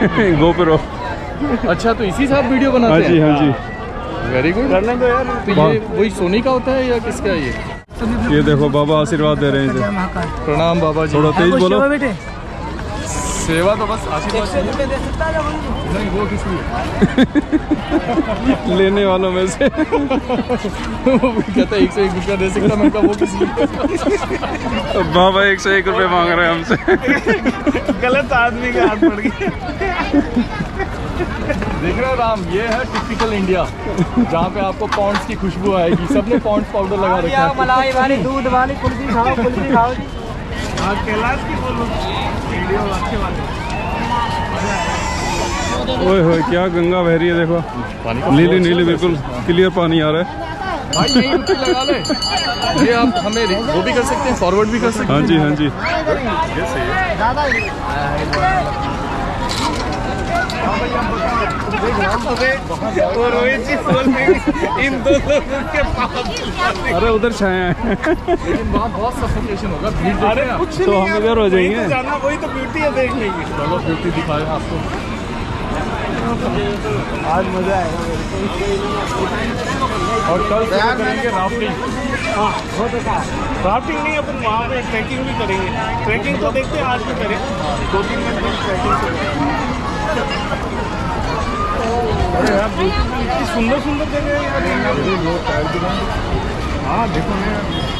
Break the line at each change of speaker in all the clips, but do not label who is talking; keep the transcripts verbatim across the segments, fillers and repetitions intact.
GoPro.
अच्छा, तो इसी से आप वीडियो बनाते हैं?
हाँ जी, हाँ जी।
Very good. करने दो यार। तो ये वही सोनी का होता है या किसका है ये?
ये देखो बाबा आशीर्वाद दे रहे हैं इसे।
प्रणाम बाबा जी।
थोड़ा तेज बोलो।
सेवा तो बस आशीर्वाद नहीं, वो किसी
लेने वालों में से।
वो कहता है एक सौ एक रुपया दे सकता, मैं कहा वो किसी
बाबा एक सौ एक रुपये मांग रहे हैं हमसे।
गलत आदमी के हाथ पड़ गए। देख रहे हो राम, ये है टिपिकल इंडिया, जहाँ पे आपको पॉन्ड्स की खुशबू आएगी। सबने पॉन्ड्स पाउडर लगा रखा है।
मलाई वाली, दूध वाली कुल्फी खाओ, कुल्फी खाओ जी।
हाँ, कैलाश की बोलो वीडियो अच्छे वाले।
ओए होए, क्या गंगा बह रही है देखो। नीली नीली बिल्कुल क्लियर पानी आ रहा है।
भाई यही रुपये लगा ले। ये आप हमें वो भी कर सकते हैं, फॉरवर्ड भी कर सकते हैं।
हाँ जी, हाँ जी।
ये सही है। इन दो लोगों के पास।
अरे उधर छाया है।
लेकिन वहाँ बहुत सफोकेशन होगा, भीड़। अरे कुछ
तो हम इधर हो जाएंगे।
तो जाना, वही तो ब्यूटी है, देख लेंगे। चलो ब्यूटी दिखाए आपको। आज मजा आएगा। और कल करेंगे राफ्टिंग। हाँ, राफ्टिंग नहीं, अपन वहाँ पे ट्रैकिंग भी करेंगे। ट्रैकिंग तो देखते हैं आज भी करें, दो तीन घंटे ट्रैकिंग करें। अरे यार इतनी सुंदर सुंदर जगह है यार। हाँ देखो ना,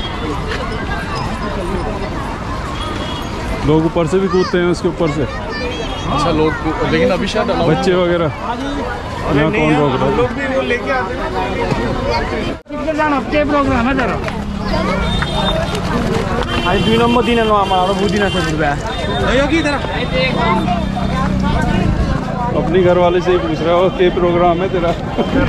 लोग ऊपर से भी कूदते हैं उसके ऊपर से।
अच्छा लोग, लेकिन अभी शायद
बच्चे वगैरह यहाँ कौन रोक रहा है?
लोग भी वो लेके आते हैं।
प्रोग्राम है जरा आज दुई नम्बर दिन हमारा बुझिन
अपनी घर वाले से ही पूछ रहा हो क्या प्रोग्राम है तेरा?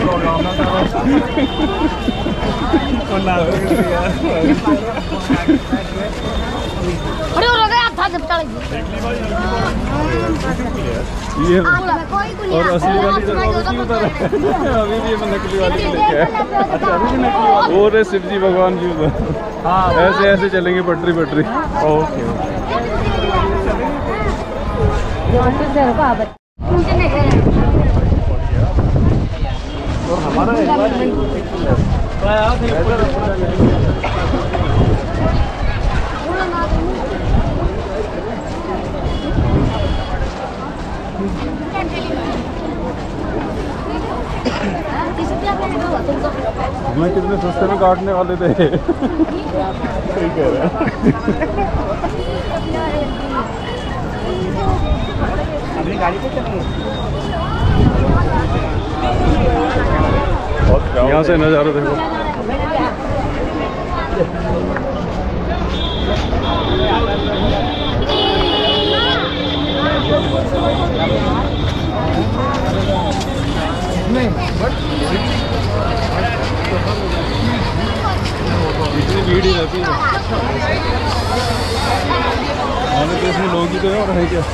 ये और असली वाली जगह उधर है। अभी भी नकली वाली लेके आए। अच्छा, अभी भी नकली वाली। और शिव जी भगवान जी उधर। हाँ, ऐसे ऐसे चलेंगे पटरी पटरी। ओके और हमारा मैं कितने सस्ते में काटने वाले थे। सही कह रहे हैं। यहाँ से नज़ारा देखो। इतनी भीड़ ही रहती है। आने तो इसमें लोग ही तो है और है क्या?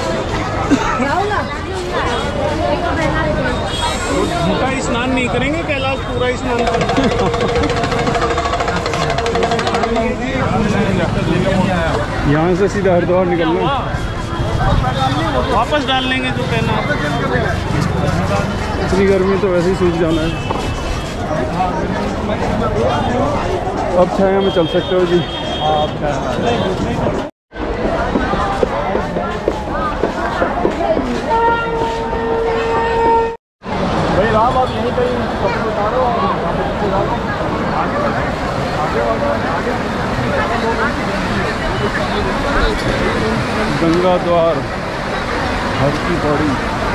झूठा स्नान नहीं करेंगे, कैलाश पूरा स्नान करेंगे।
यहाँ से सीधा हरिद्वार निकलना,
वापस डाल लेंगे जो पहना।
इतनी गर्मी तो वैसे ही सूख जाना है। अब छाया में चल सकते हो जी।
भाई राम, आप यहीं कहीं कपड़े उतारो और आगे आगे
गंगा द्वार हर की पौड़ी,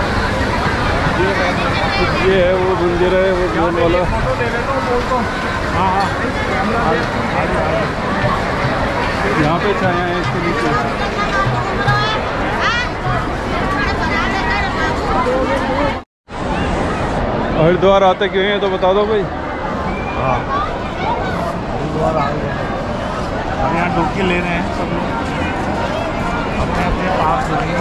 ये है वो मंदिर है, वो गोल वाला।
हाँ हाँ,
यहाँ पे छाया है इसके नीचे। हरिद्वार आते क्यों हैं तो बता दो भाई।
हाँ, हरिद्वार आ गए हैं, हम यहाँ डुबकी ले रहे हैं सब लोग अपने अपने पाप धोएंगे।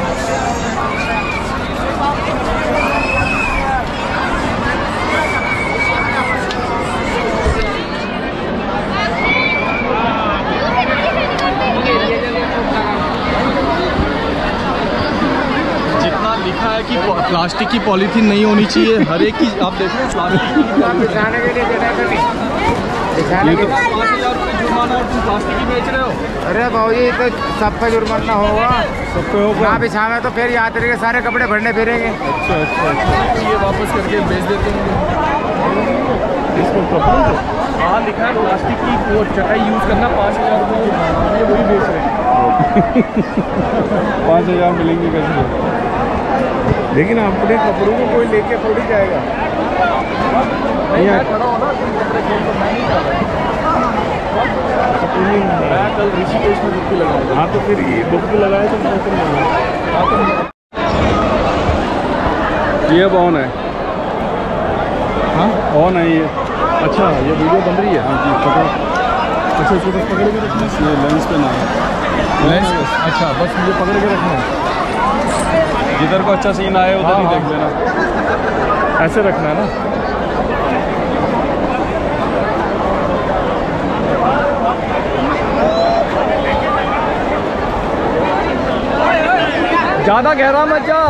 जितना
लिखा है कि प्लास्टिक की पॉलीथीन नहीं होनी चाहिए, हर एक की आप देखें प्लास्टिक की
दिखाने के लिए जगह तो नहीं, दिखाने के लिए
पाँच हज़ार रुपये जुर्माना और तुम प्लास्टिक ही बेच रहे हो।
अरे भाजी तो सब पे जुर्माना होगा,
सब पे होगा।
ना बिछावे तो फिर यात्री के सारे कपड़े भरने फिरेंगे।
अच्छा अच्छा अच्छा।
तो ये वापस करके बेच देते हैं
इसको कपड़ों को
हाँ लिखा है प्लास्टिक की वो चटाई यूज़ करना पाँच हज़ार रुपये जुर्माना, ये वही बेच रहे हैं।
पाँच हज़ार मिलेंगे कैसे?
लेकिन अपने कपड़ों को कोई लेके थोड़ी जाएगा।
नहीं मैं खड़ा हो ना, तुम कपड़े खेल तो मैं नहीं कर रहा। मैं कल ऋषिकेश में डुबकी लगाऊंगा।
हाँ तो फिर ये डुबकी लगाए तो मौसम नहीं।
ये अब ऑन है।
हाँ
ऑन है ये।
अच्छा ये वीडियो बन रही है।
हाँ जी पकड़ो।
अच्छा इसको बस पकड़ के रखना है।
ये लेंस पे ना है।
लेंस अच्छा बस मुझे पकड़ के रखना है।
जिधर को अच्छा सीन आए उधर ही
हाँ,
देख लेना।
ऐसे रखना है ना। ज़्यादा गहरा मत जा।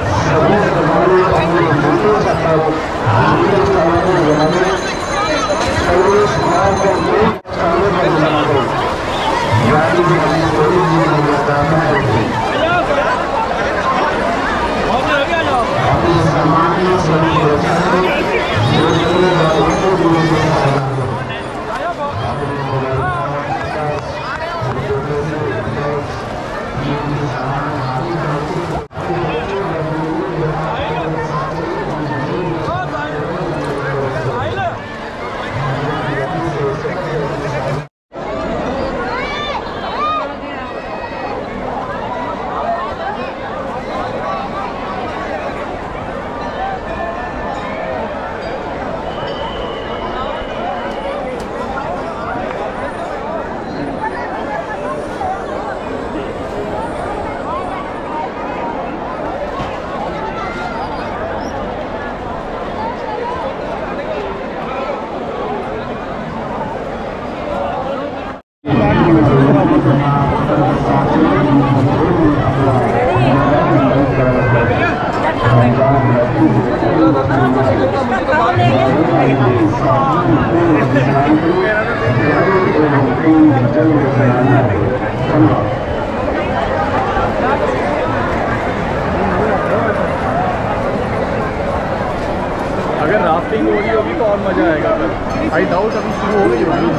अगर राफ्टिंग हो रही होगी तो और मज़ा आएगा कल।
आई डाउट अभी शुरू हो गई होगी।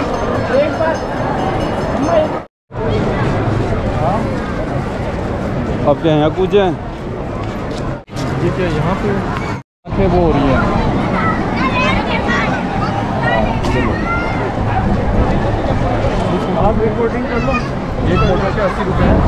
अब क्या यहाँ कूद जाएँ?
ये क्या यहाँ पे आंखें वो हो रही हैं।
आप रिकॉर्डिंग कर लो।
एक फोटो के अस्सी रुपये है।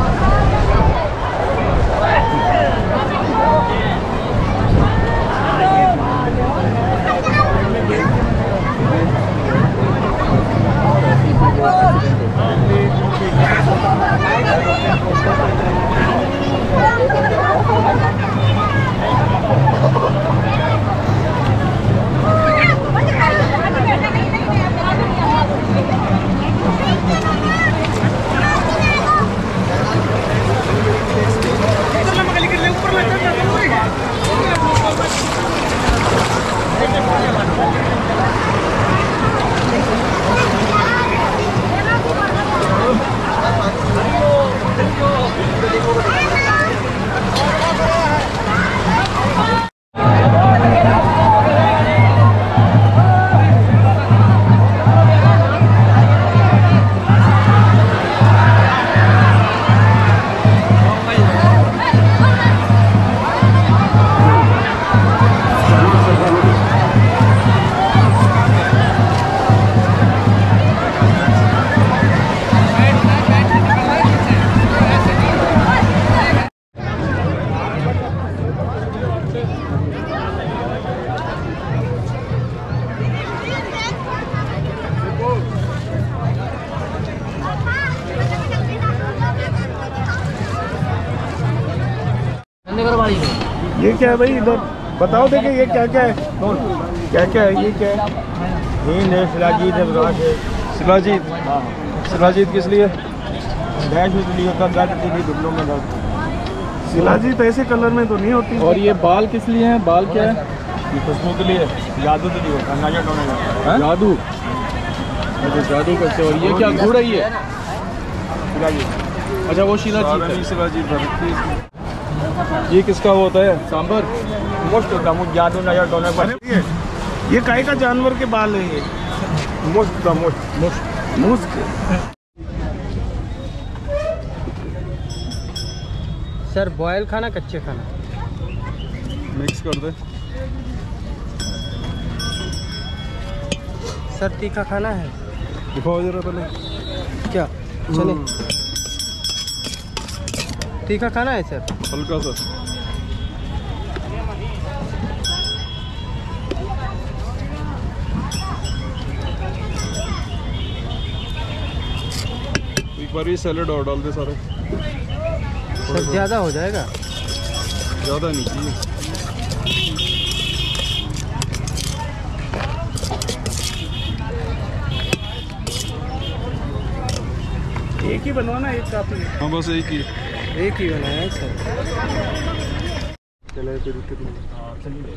ये क्या है भाई, इधर बताओ देखे ये क्या क्या है, क्या क्या है, ये क्या है?
हींद है, शिलाजीत है, विराट है।
शिलाजीत? शिलाजीत किस लिए?
गैस में लिए होता दर्द के लिए, घुटनों में दर्द।
शिलाजीत ऐसे कलर में तो नहीं होती।
और ये बाल किस लिए हैं? बाल क्या है?
ये खुशबू के लिए, जादू के लिए होता है, नजर टोने का।
जादू। अच्छा जादू करते। और ये क्या गुड़ है ये? अच्छा वो शिलाजीत है। ये किसका होता है? सांबर।
मोस्ट होता है जादू नजर टोने पर। ये काय का जानवर के बाल है ये? मोस्ट का most most most.
Sir boil खाना कच्चे खाना?
मिक्स कर दे।
सर तीखा खाना है?
दिखाओ जरा पहले।
क्या चले? तीखा खाना है सर?
हल्का सा। एक बार ये सैलेड और डाल दे सारे।
सर ज़्यादा हो जाएगा?
ज़्यादा नहीं चाहिए।
एक ही बनवाना, एक काफी है।
हाँ बस एक ही।
एक ही बनाया है सर।
चलो कोई दिक्कत नहीं। चलिए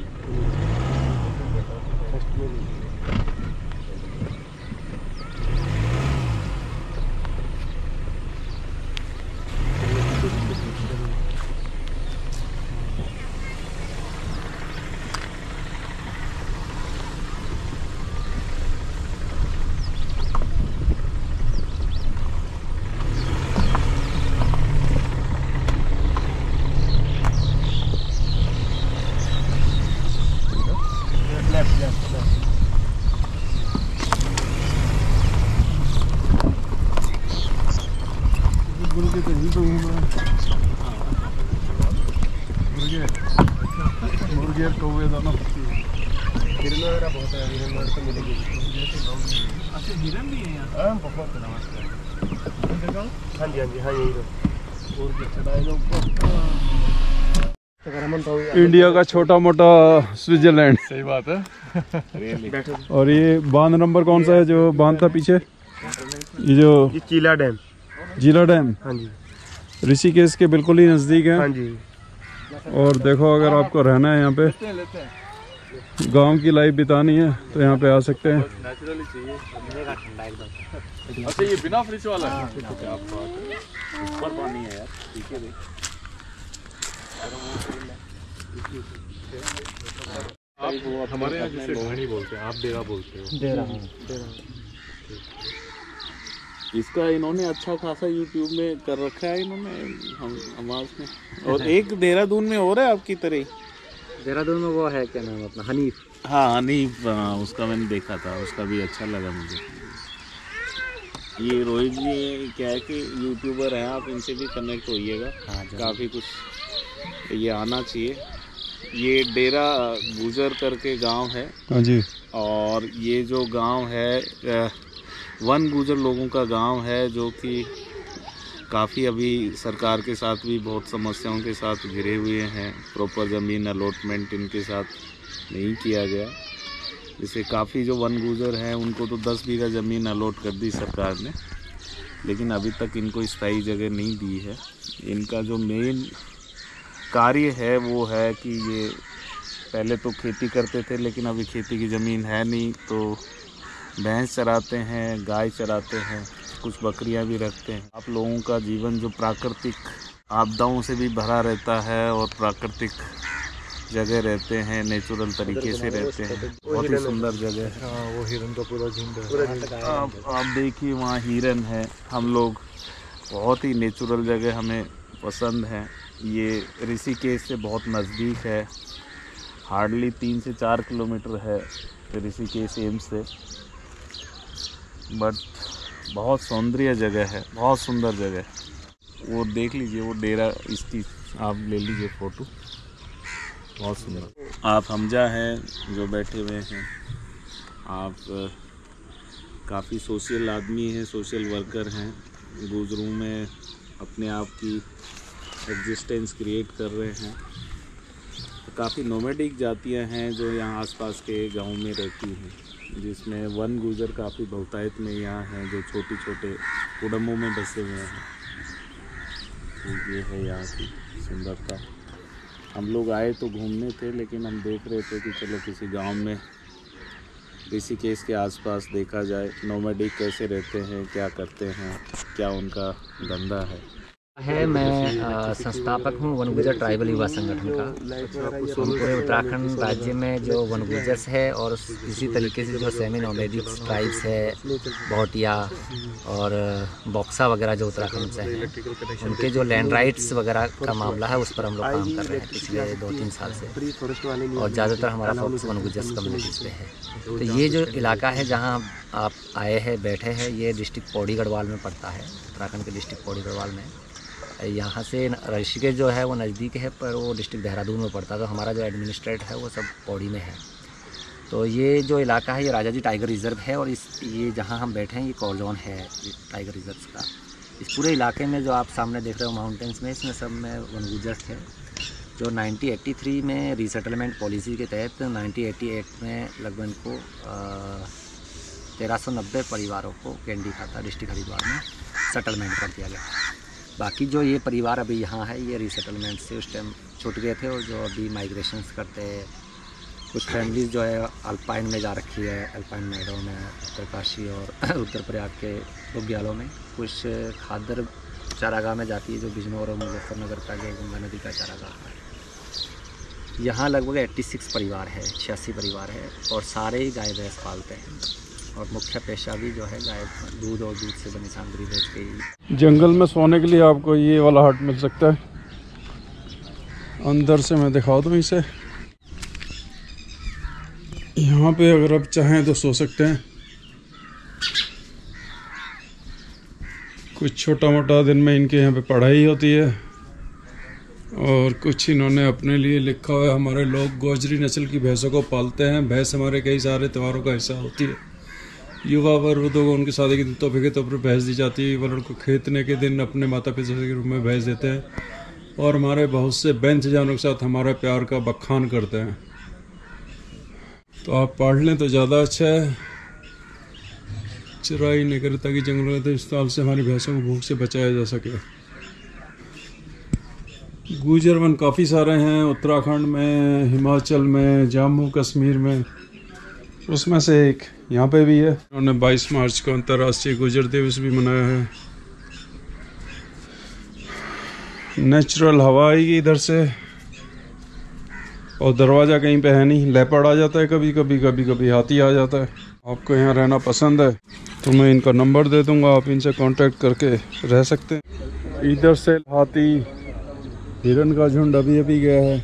मुर्गे कौवे दोनों।
हिरन वगैरह बहुत है, हिरन वगैरह तो मिलेगी।
अच्छा हिरन भी है यहाँ?
हाँ बहुत नमस्कार। हाँ जी हाँ जी हाँ यही तो।
और क्या चढ़ाएगा ऊपर?
इंडिया का छोटा मोटा स्विट्जरलैंड।
सही बात है।
और ये बांध नंबर कौन सा है जो बांध था पीछे? ये जो
ये चीला डैम।
जिला डैम।
हाँ जी
ऋषिकेश के बिल्कुल ही नज़दीक है।
हाँ जी।
और देखो अगर आपको रहना है यहाँ पे, गांव की लाइफ बितानी है तो यहाँ पे आ सकते हैं।
अच्छा ये बिना फ्रिज वाला है? क्या बात है। ऊपर पानी है यार। ठीक है आप हमारे यहाँ जिसे घानी बोलते हैं, आप डेरा बोलते हो।
डेरा।
इसका इन्होंने अच्छा खासा यूट्यूब में कर रखा है इन्होंने, हम आवाज में। और एक देहरादून में हो रहा है आपकी तरह ही।
देहरादून में वो है क्या नाम अपना, हनीफ?
हाँ हनीफ, हाँ, उसका मैंने देखा था, उसका भी अच्छा लगा मुझे। ये रोहित जी क्या है कि यूट्यूबर हैं, आप इनसे भी कनेक्ट होइएगा। हाँ, काफ़ी कुछ ये आना चाहिए। ये डेरा गुजर करके गांव है।
हाँ जी।
और ये जो गांव है वन गुजर लोगों का गांव है, जो कि काफ़ी अभी सरकार के साथ भी बहुत समस्याओं के साथ घिरे हुए हैं। प्रॉपर ज़मीन अलॉटमेंट इनके साथ नहीं किया गया। जैसे काफ़ी जो वन गुजर हैं उनको तो दस बीघा ज़मीन अलॉट कर दी सरकार ने, लेकिन अभी तक इनको स्थायी जगह नहीं दी है। इनका जो मेन कार्य है वो है कि ये पहले तो खेती करते थे, लेकिन अभी खेती की ज़मीन है नहीं, तो भैंस चराते हैं, गाय चराते हैं, कुछ बकरियां भी रखते हैं। आप लोगों का जीवन जो प्राकृतिक आपदाओं से भी भरा रहता है और प्राकृतिक जगह रहते हैं, नेचुरल तरीके से रहते हैं। बहुत ही सुंदर जगह है।
हाँ वो हिरन का पूरा झुंड है।
आप आप देखिए वहाँ हिरन है। हम लोग बहुत ही नेचुरल जगह हमें पसंद है। ये ऋषिकेश से बहुत नज़दीक है, हार्डली तीन से चार किलोमीटर है ऋषिकेश एम्स से, बट बहुत सौंदर्य जगह है, बहुत सुंदर जगह है। वो देख लीजिए, वो डेरा, इसकी आप ले लीजिए फ़ोटो, बहुत सुंदर। आप हमजा हैं जो बैठे हुए हैं, आप काफ़ी सोशल आदमी हैं, सोशल वर्कर हैं, गुजरों में अपने आप की एग्जिस्टेंस क्रिएट कर रहे हैं। काफ़ी नोमैडिक जातियां हैं जो यहाँ आसपास के गांव में रहती हैं, जिसमें वन गुजर काफ़ी बहुतायत में यहाँ हैं, जो छोटे छोटे कुडम्बों में बसे हुए हैं। तो ये है यहाँ की सुंदरता। हम लोग आए तो घूमने थे, लेकिन हम देख रहे थे कि चलो किसी गांव में ऋषिकेश के आसपास देखा जाए नोमैडिक कैसे रहते हैं, क्या करते हैं, क्या उनका धंधा है।
है मैं आ, संस्थापक हूँ वन गुजर ट्राइबल युवा संगठन का। हम पूरे उत्तराखंड राज्य में जो वन गुजर्स है और इसी तरीके से जो सेमी नोमैडिक ट्राइब्स है, बहुटिया और बॉक्सा वगैरह जो उत्तराखंड से हैं, उनके जो लैंड राइट्स वगैरह का मामला है उस पर हम लोग काम कर रहे हैं पिछले दो तीन साल से, और ज़्यादातर हमारा फोकस वन गुजर्स कम्युनिटीज़ पे है। तो ये जो इलाका है जहाँ आप आए हैं, बैठे हैं, ये डिस्ट्रिक्ट पौड़ी गढ़वाल में पड़ता है, उत्तराखंड के डिस्ट्रिक्ट पौड़ी गढ़वाल में। यहाँ से ऋषिकेश जो है वो नज़दीक है, पर वो डिस्ट्रिक्ट देहरादून में पड़ता है। तो हमारा जो एडमिनिस्ट्रेट है वो सब पौड़ी में है। तो ये जो इलाका है ये राजा जी टाइगर रिज़र्व है, और इस ये जहाँ हम बैठे हैं ये कॉर्जोन है टाइगर रिज़र्व का। इस पूरे इलाके में जो आप सामने देख रहे हो माउंटेन्स में, इसमें सब में वन गुजर्स थे जो नाइनटीन एटी थ्री में रीसेटलमेंट पॉलिसी के तहत नाइनटीन एटी एट में लगभग इनको तेरह सौ नब्बे परिवारों को कैंडी खाता डिस्ट्रिक्ट हरिद्वार में सेटलमेंट कर दिया गया। बाकी जो ये परिवार अभी यहाँ है ये रीसेटलमेंट से उस टाइम छूट गए थे, और जो अभी माइग्रेशंस करते हैं, कुछ फैमिलीज जो है अल्पाइन में जा रखी है, अल्पाइन मेडो में, उत्तरकाशी और उत्तर प्रयाग के बुग्यालों में, कुछ खादर चारागाह में जाती है जो बिजनौर और मुजफ्फरनगर का जो गंगा नदी का चारागाह है। यहाँ लगभग छियासी परिवार है, छियासी परिवार है, और सारे ही गाय भैंस पालते हैं, और मुख्य पेशा भी जो है गाय दूध और दूध से बनी सामग्री बेच के ही।
जंगल में सोने के लिए आपको ये वाला हट मिल सकता है। अंदर से मैं दिखा दूँ इसे। यहाँ पे अगर आप चाहें तो सो सकते हैं। कुछ छोटा मोटा दिन में इनके यहाँ पे पढ़ाई होती है, और कुछ इन्होंने अपने लिए लिखा हुआ है। हमारे लोग गोजरी नस्ल की भैंसों को पालते हैं। भैंस हमारे कई सारे त्योहारों का हिस्सा होती है। युवा वर्गों को उनकी शादी के दिन तोहफे के तौर पर भैंस दी जाती है। वह उनको खेतने के दिन अपने माता पिता के रूप में भैंस देते हैं, और हमारे बहुत से बेंच जानों के साथ हमारे प्यार का बखान करते हैं। तो आप पढ़ लें तो ज़्यादा अच्छा है। चराई नहीं करें ताकि जंगलों में, तो इस साल से हमारी भैंसों को भूख से बचाया जा सके। गुजर वन काफ़ी सारे हैं उत्तराखंड में, हिमाचल में, जम्मू कश्मीर में। उसमें से एक यहाँ पे भी है। उन्होंने बाईस मार्च को अंतर्राष्ट्रीय गुजर दिवस भी मनाया है। नेचुरल हवा आएगी इधर से, और दरवाज़ा कहीं पे है नहीं। लेपर्ड आ जाता है कभी कभी, कभी कभी हाथी आ जाता है। आपको यहाँ रहना पसंद है तो मैं इनका नंबर दे दूँगा, आप इनसे कांटेक्ट करके रह सकते हैं। इधर से हाथी हिरन का झुंड अभी अभी गया है,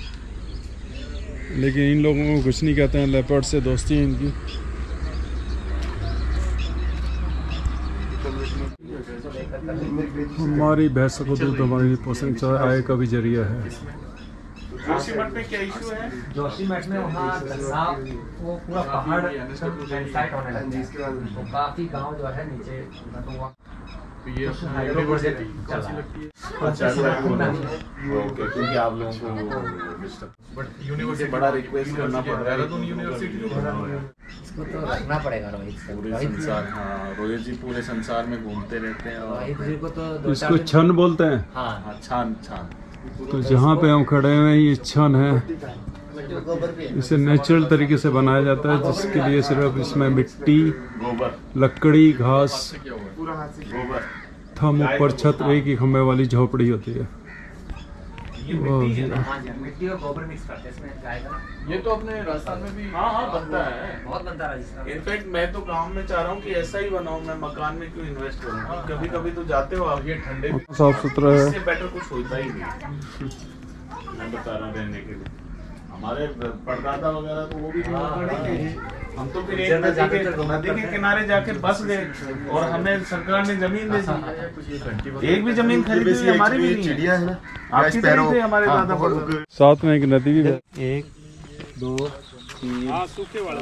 लेकिन इन लोगों को कुछ नहीं कहते हैं। लेपर्ड से दोस्ती है इनकी। हमारी भैंसों को दूध हमारी पोषण आय का भी जरिया है।
जोशीमठ में क्या इशू है?
जोशीमठ में वहाँ वो पूरा पहाड़ लैंडस्लाइड होने लगा है, तो काफी गांव जो है नीचे, तो
ये
हाइड्रो प्रोजेक्ट चल रहा है।
ओके, क्योंकि आप लोगों को
बट यूनिवर्सिटी
बड़ा रिक्वेस्ट करना पड़ रहा है।
देहरादून यूनिवर्सिटी
इसको तो रखना पड़ेगा रोहित से।
पूरे संसार, हाँ रोहित जी पूरे संसार में घूमते रहते हैं। और
रोहित जी को तो दो चार
इसको
दिन-
छन बोलते हैं।
हाँ,
हाँ, छान छान।
तो जहाँ पे हम खड़े हुए हैं ये छन है। इसे नेचुरल तरीके से बनाया जाता है, जिसके लिए सिर्फ इसमें मिट्टी,
गोबर,
लकड़ी, घास,
गोबर,
थम ऊपर छत, एक ही खंभे वाली झोपड़ी होती है।
हाँ जी, मिट्टी और गोबर मिक्स करते हैं इसमें गाय का।
ये तो अपने राजस्थान में भी हाँ हाँ बनता है,
बहुत बनता है राजस्थान।
इनफैक्ट मैं तो गांव में चाह रहा हूँ कि ऐसा ही बनाऊं। मैं मकान में क्यों इन्वेस्ट करूँ? कभी कभी तो जाते हो आप, ये ठंडे
साफ सुथरा है।
इससे बेटर कुछ होता ही नहीं। मैं बता रहा हूँ रहने के लिए। हमारे परदादा वगैरह तो वो भी हम तो फिर एक नदी के नदी के किनारे जाके बस गए, और हमें सरकार ने जमीन दे दी। एक भी जमीन खरीदी हुई हमारी भी नहीं है।
है।
आपकी तरह थे हमारे दादा परदादा।
साथ में एक नदी भी है।
एक दो तीन।
हाँ, सूखे वाला।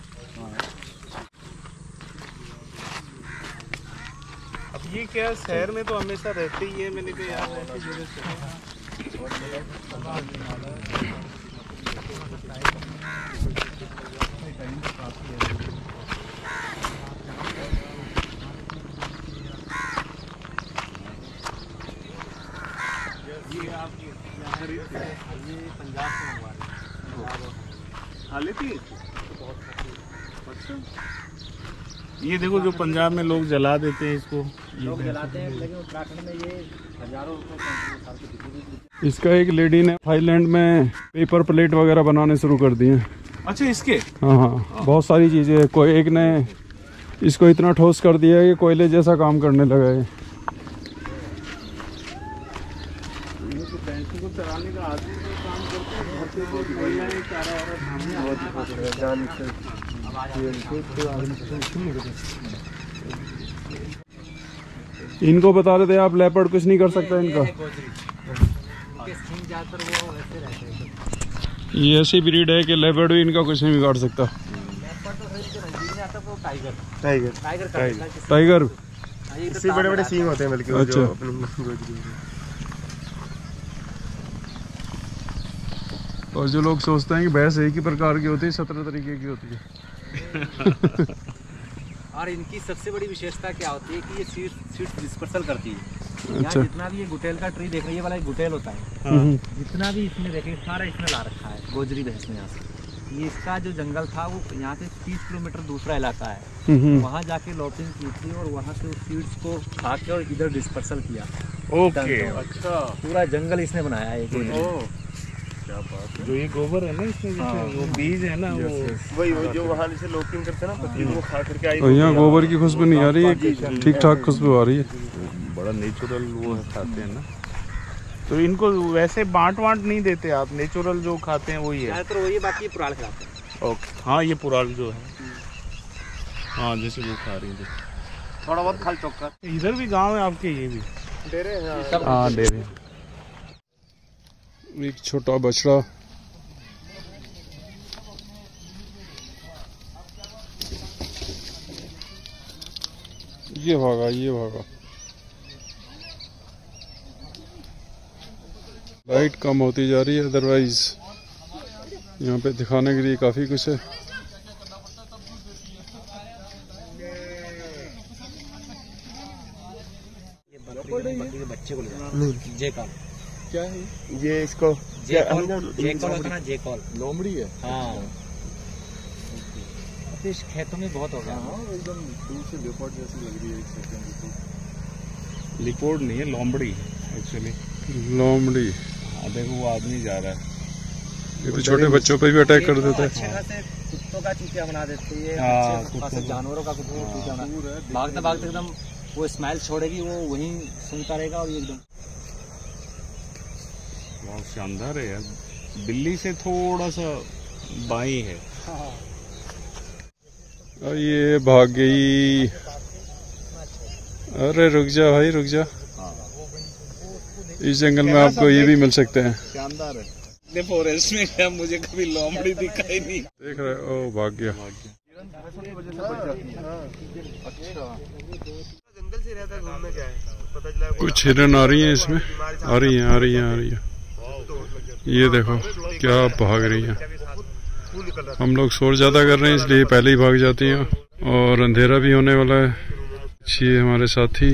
अब ये क्या शहर में तो हमेशा रहते ही है। मैंने कहा यार ऐसी जगह से हाल थी। अच्छा, ये देखो जो पंजाब में लोग जला देते हैं इसको,
लोग जलाते हैं, लेकिन उत्तराखंड में ये हजारों रुपए।
इसका एक लेडी ने थाईलैंड में पेपर प्लेट वगैरह बनाने शुरू कर दिए हैं।
अच्छा, इसके
हाँ हाँ, बहुत सारी चीज़ें। कोई एक ने इसको इतना ठोस कर दिया है कि कोयले जैसा काम करने लगा है।
को चलाने का आदमी को काम करते हैं, घर पे बहुत महिलाएं चारा वारा
इनको बता रहे थे आप, लेपर्ड कुछ नहीं कर सकता इनका। ये ऐसी ब्रीड है कि लेपर्ड भी इनका कुछ नहीं बिगाड़ सकता।
टाइगर
टाइगर टाइगर
इससे बड़े बड़े सींग होते हैं बल्कि।
अच्छा। और जो लोग सोचते हैं कि भैंस एक ही प्रकार की होती है, सत्रह तरीके की होती है।
और इनकी सबसे बड़ी विशेषता क्या होती है कि ये सीड सीड डिस्पर्सल करती है।
अच्छा।
जितना भी ये गुटेल का ट्री देख रही है, वाला एक गुटेल होता है, जितना भी इसमें देखिए सारा इसमें ला रखा है गोजरी भैंस में। यहाँ से ये इसका जो जंगल था वो यहाँ से तीस किलोमीटर दूसरा इलाका है, वहाँ जाके लॉटिंग की थी और वहाँ से उस सीड्स को खा के और इधर डिस्पर्सल किया।
ओके, अच्छा,
पूरा जंगल इसने बनाया है।
क्या बात है। जो ये गोबर है ना इसमें, जैसे वो बीज है ना, वो
वही वही जो वहाँ से लोटिंग करते हैं ना, पत्ती को खा करके आई।
और यहाँ गोबर की खुशबू नहीं आ रही है, ठीक ठाक खुशबू आ रही है।
बड़ा नेचुरल वो खाते हैं ना। तो इनको वैसे बांट वांट नहीं देते आप, नेचुरल जो खाते हैं वही है?
तो वही, बाकी पुराल खिलाते हैं।
ओके, हाँ, ये पुराल जो है, हाँ, जैसे वो खा रही है।
थोड़ा बहुत खल चौका।
इधर भी गांव है आपके? ये भी
डेरे हैं।
हाँ, डेरे।
एक छोटा बछड़ा, ये भागा ये भागा। लाइट कम होती जा रही है, अदरवाइज यहाँ पे दिखाने के लिए काफी कुछ है।
बकरी के बच्चे को ले जाना। जेकॉल
क्या है ये? इसको
जेकॉल जेकॉल होता ना, जेकॉल
लोमड़ी है।
हाँ, इस खेतों में बहुत हो गया।
एकदम दूर से लेपर्ड जैसी लग रही है। एक सेकंड,
लिपोर्ड नहीं है, लोमड़ी है एक्चुअली।
लोमड़ी।
हाँ, देखो वो आदमी जा रहा है।
ये तो छोटे बच्चों पे भी अटैक कर देता है।
अच्छे खासे कुत्तों का चूतिया बना देती है,
हाँ,
अच्छे खासे जानवरों का कुछ चूतिया बना। भागते भागते एकदम वो स्माइल छोड़ेगी, वो वहीं सुनता रहेगा और ये एकदम
बहुत शानदार है यार। दिल्ली से थोड़ा सा बाई है।
और ये भाग गई। अरे रुक जा भाई, रुक जा। इस जंगल में आपको ये भी मिल सकते हैं।
शानदार है। फॉरेस्ट में क्या मुझे कभी लोमड़ी दिखाई नहीं।
देख रहे हो, ओ भाग गया।
जंगल से रहता है, घूमने क्या है पता चला।
कुछ हिरन आ रही हैं इसमें, आ रही हैं आ रही हैं आ रही हैं। ये देखो क्या भाग रही हैं। हम लोग शोर ज्यादा कर रहे हैं इसलिए पहले ही भाग जाती हैं। और अंधेरा भी होने वाला है। ये हमारे साथी।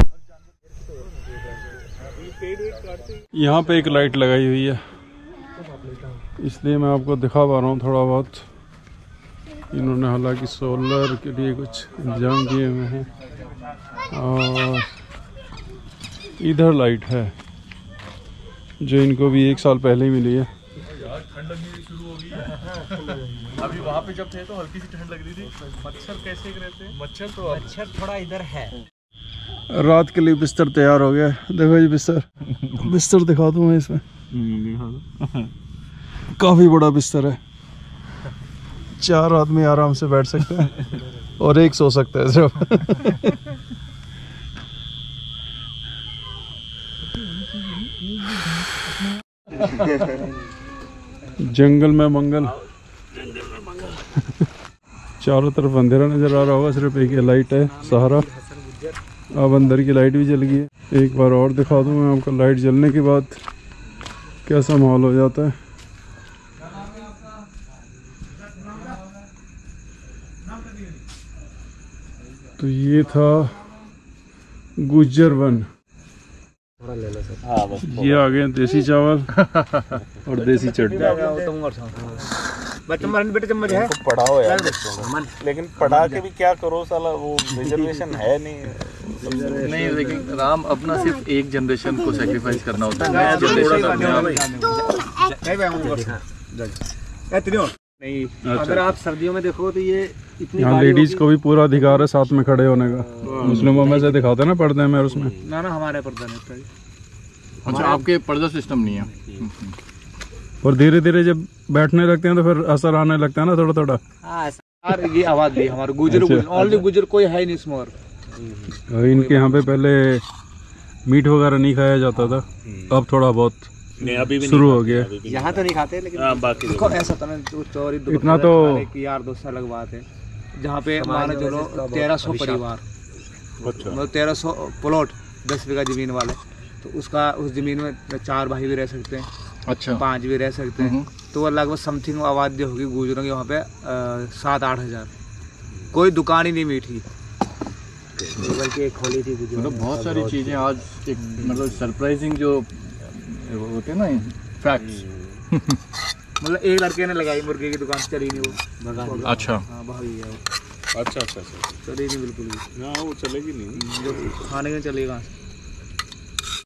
यहाँ पे एक लाइट लगाई हुई है, इसलिए मैं आपको दिखा पा रहा हूँ थोड़ा बहुत। इन्होंने हालांकि सोलर के लिए कुछ इंतजाम किए हुए हैं। और इधर लाइट है जो इनको भी एक साल पहले ही मिली है।
ठंड लगनी शुरू हो गई। अभी वहाँ पे जब थे तो हल्की सी ठंड लग रही थी। मच्छर कैसे रहते हैं? मच्छर तो
मच्छर थोड़ा इधर है।
रात के लिए बिस्तर तैयार हो गया। देखो जी बिस्तर बिस्तर दिखा दूँ मैं इसमें। काफी बड़ा बिस्तर है, चार आदमी आराम से बैठ सकते हैं और एक सो सकता है सिर्फ। जंगल में मंगल। चारों तरफ अंधेरा नजर आ रहा होगा, सिर्फ एक लाइट है सहारा। अब अंदर की लाइट भी जल गई है। एक बार और दिखा दूं मैं आपको लाइट जलने के बाद कैसा माहौल हो जाता है। तो ये था गुज्जर वन।
थोड़ा ले लो सर।
हाँ बस
ये आ गए देसी चावल और देसी चटनी।
पढ़ाओ यार लेकिन पढ़ा के भी क्या करो साला, वो रिजर्वेशन है नहीं।
नहीं लेकिन राम अपना सिर्फ एक जनरेशन को सेक्रीफाइस करना होता है। नया जनरेशन
नहीं,
अगर
आप सर्दियों में देखो तो ये इतनी
यहाँ लेडीज को भी पूरा अधिकार है साथ में खड़े होने का। मुस्लिमों में से दिखाते हैं ना पर्दे में, और उसमें
ना ना हमारे पर्दा नहीं होता है।
अच्छा, आपके पर्दा सिस्टम नहीं है।
और धीरे धीरे जब बैठने लगते हैं तो फिर असर आने लगता है ना थोड़ा थोड़ा।
यार ये आवाज दी हमारे गुजर
अच्छा।
गुजर ओनली गुजर कोई है नहीं इसमें। और
और इनके यहाँ पे पहले मीट वगैरह नहीं खाया जाता था, अब थोड़ा बहुत शुरू हो गया।
यहाँ तो नहीं खाते लेकिन
हाँ, बाकी
देखो ऐसा था ना, तो चोरी
इतना तो
यार दोस्त अलग बात है। जहाँ पे मान चलो तेरह सौ परिवार, मतलब तेरह सौ प्लॉट दस बीघा जमीन वाले, तो उसका उस जमीन में चार भाई भी रह सकते हैं,
अच्छा,
पांच भी रह सकते हैं। तो वो लगभग समथिंग आबादी होगी गुजरों की वहाँ पे सात आठ हजार। कोई दुकान ही नहीं मीठी, बल्कि एक खोली थी।
मतलब बहुत सारी चीजें आज एक मतलब सरप्राइजिंग जो होते हैं ना फैक्ट्स।
मतलब एक लड़के ने लगाई मुर्गे की दुकान, चली नहीं वो।
अच्छा,
हाँ भाई है वो,
अच्छा अच्छा अच्छा
चली नहीं बिल्कुल भी।
हाँ वो चलेगी नहीं,
जो खाने में चलेगा।